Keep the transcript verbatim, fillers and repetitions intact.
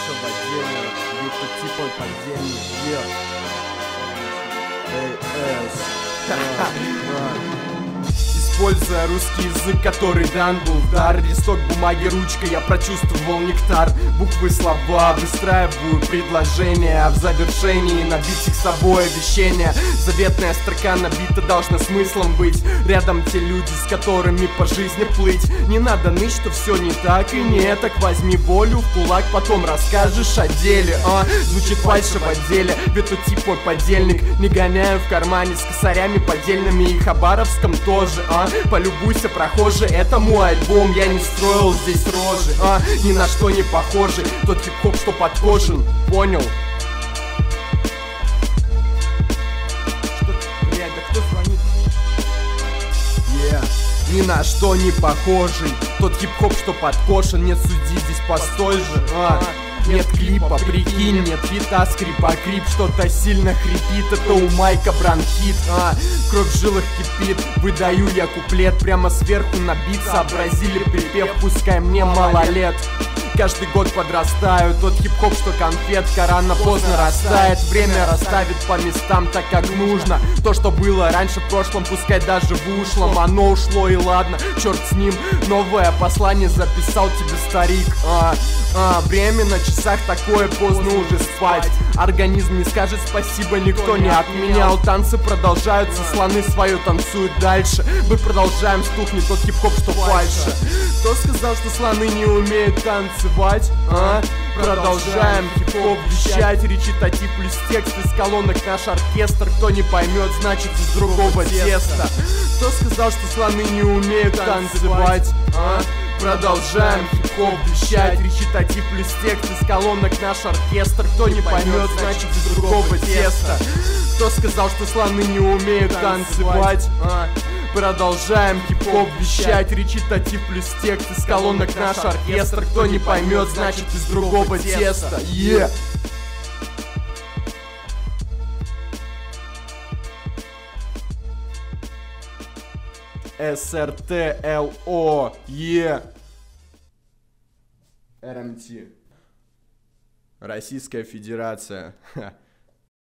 все в отдельно, ведь тут типа поддельный мир. Эй, эс. Используя русский язык, который дан был в дар, листок бумаги, ручка, я прочувствовал нектар. Буквы, слова, выстраиваю предложения, а в завершении набить их собой вещение. Заветная строка набита должна смыслом быть. Рядом те люди, с которыми по жизни плыть. Не надо ныть, что все не так и не так. Возьми волю в кулак, потом расскажешь о деле. А, звучит фальши в отделе, ведь тут тип мой подельник. Не гоняю в кармане с косарями поддельными и хабаровском тоже. А, полюбуйся, прохожий, это мой альбом. Я не строил здесь рожи, а, ни на что не похожий. Тот хип-хоп, что подкошен, понял? Что, блядь, да кто звонит? Yeah. Ни на что не похожий. Тот хип-хоп, что подкошен. Нет судьи, здесь постой же, а. Нет клипа, прикинь, нет фита, скрипа, крип, что-то сильно хрипит, это у Майка бронхит, а, кровь в жилах кипит, выдаю я куплет, прямо сверху набит, сообразили припев, пускай мне мало лет. Каждый год подрастаю, тот хип-хоп, что конфетка, рано поздно растает. Время расставит по местам так, как нужно. То, что было раньше в прошлом, пускай даже в ушлом, оно ушло и ладно, черт с ним. Новое послание записал тебе старик, а, а, время на часах такое, поздно уже спать. Организм не скажет спасибо, никто не отменял. Танцы продолжаются, слоны свое танцуют дальше. Мы продолжаем, стухнет тот хип-хоп, что фальше. Кто сказал, что слоны не умеют танцевать, а? Продолжаем хип-хоп вещать, речитатив плюс текст из колонок наш оркестр. Кто не поймет, значит из другого теста. Кто сказал, что слоны не умеют танцевать, а? Продолжаем хип-хоп вещать, речитатив плюс текст из колонок наш оркестр. Кто не поймет, значит из другого теста. Кто сказал, что слоны не умеют танцевать, а? Продолжаем хип-хоп вещать, речитатив плюс текст из колонок наш оркестр. Кто не поймет, значит из другого теста. Yeah. эс эр тэ эл о, е. эр эм ти. Российская Федерация.